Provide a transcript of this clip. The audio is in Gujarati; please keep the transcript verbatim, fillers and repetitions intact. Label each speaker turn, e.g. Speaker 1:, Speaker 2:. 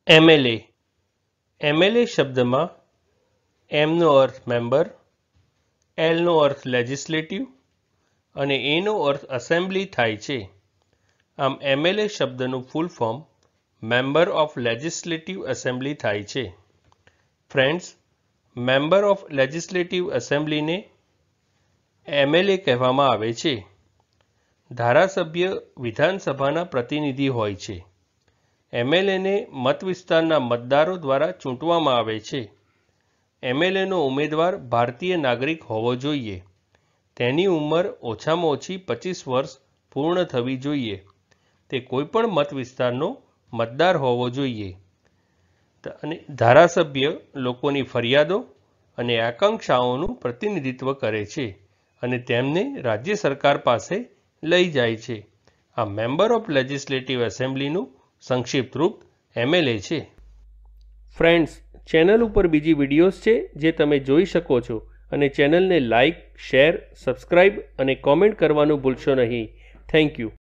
Speaker 1: એમએલએ એમએલએ શબ્દમાં એમનો અર્થ મેમ્બર, એલનો અર્થ લેજિસ્લેટિવ અને એનો અર્થ એસેમ્બલી થાય છે. આમ એમએલએ શબ્દનું full form member of legislative assembly થાય છે. ફ્રેન્ડ્સ, મેમ્બર ઓફ લેજિસ્લેટિવ એસેમ્બલીને એમએલએ કહેવામાં આવે છે. ધારાસભ્ય વિધાનસભાના પ્રતિનિધિ હોય છે. એમએલએને મત વિસ્તારના મતદારો દ્વારા ચૂંટવામાં આવે છે. એમએલએનો ઉમેદવાર ભારતીય નાગરિક હોવો જોઈએ. તેની ઉંમર ઓછામાં ઓછી પચીસ વર્ષ પૂર્ણ થવી જોઈએ. તે કોઈપણ મત વિસ્તારનો મતદાર હોવો જોઈએ. અને ધારાસભ્ય લોકોની ફરિયાદો અને આકાંક્ષાઓનું પ્રતિનિધિત્વ કરે છે અને તેમને રાજ્ય સરકાર પાસે લઈ જાય છે. આ મેમ્બર ઓફ લેજિસ્લેટિવ એસેમ્બલીનું સંક્ષિપ્ત રૂપ એમએલએ છે. ફ્રેન્ડ્સ, ચેનલ ઉપર બીજી વિડીયોઝ છે જે તમે જોઈ શકો છો અને ચેનલને લાઇક, શેર, સબસ્ક્રાઇબ અને કોમેન્ટ કરવાનું ભૂલશો નહીં. Thank you.